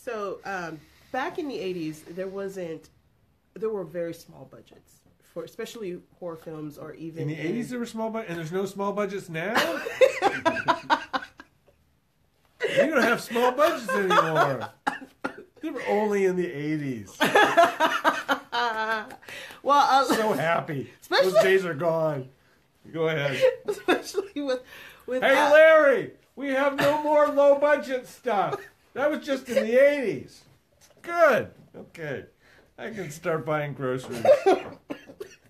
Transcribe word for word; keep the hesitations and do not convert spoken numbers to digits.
So um, back in the eighties, there wasn't. There were very small budgets for, especially horror films, or even in the eighties there were small budgets, and there's no small budgets now. We don't have small budgets anymore. They were only in the eighties. Well, uh, so happy. Those days are gone. Go ahead. Especially with, with. Hey, uh, Larry, we have no more low budget stuff. That was just in the eighties. Good. Okay. I can start buying groceries.